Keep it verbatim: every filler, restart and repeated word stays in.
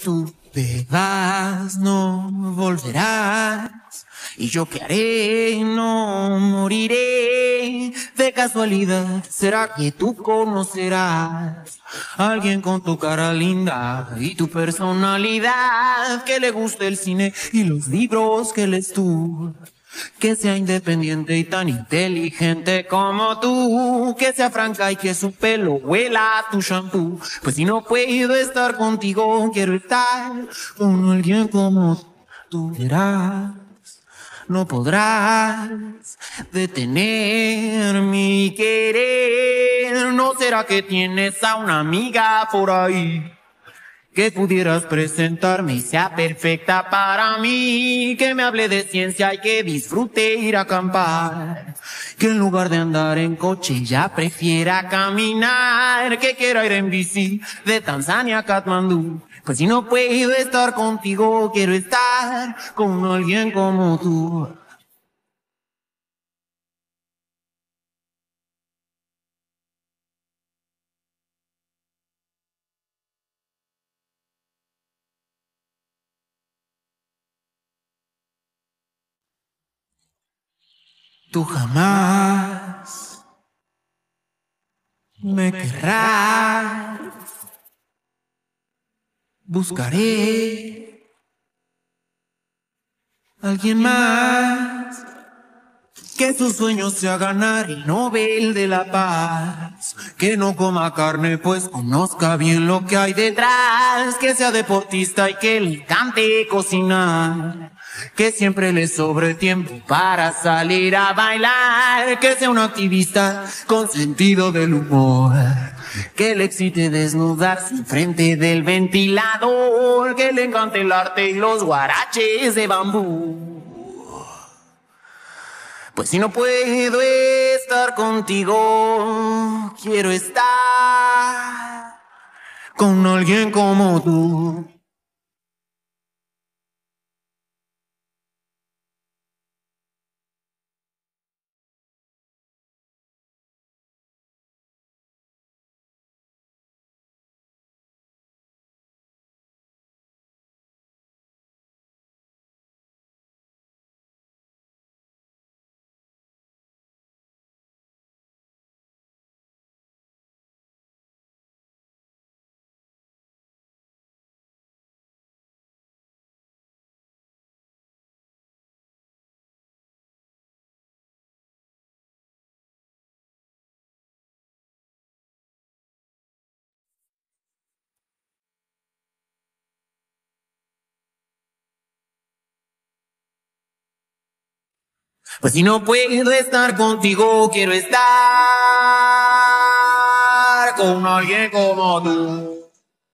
Tú te vas, no volverás. ¿Y yo qué haré? No moriré. De casualidad, ¿será que tú conocerás a alguien con tu cara linda y tu personalidad? Que le guste el cine y los libros que lees tú. Que sea independiente y tan inteligente como tú. Que sea franca y que su pelo huela a tu shampoo. Pues si no puedo estar contigo, quiero estar con alguien como tú. Verás, no podrás detener mi querer. ¿No será que tienes a una amiga por ahí que pudieras presentarme y sea perfecta para mí? Que me hable de ciencia y que disfrute ir a acampar. Que en lugar de andar en coche ya prefiera caminar. Que quiera ir en bici de Tanzania a Katmandú. Pues si no puedo estar contigo, quiero estar con alguien como tú. Tú jamás me querrás. Buscaré a alguien más que su sueño sea ganar el Nobel de la Paz. Que no coma carne, pues conozca bien lo que hay detrás. Que sea deportista y que le encante cocinar. Que siempre le sobre tiempo para salir a bailar. Que sea un activista con sentido del humor. Que le excite desnudarse enfrente del ventilador. Que le encante el arte y los guaraches de bambú. Pues si no puedo estar contigo, quiero estar con alguien como tú. Pues si no puedo estar contigo, quiero estar con alguien como tú.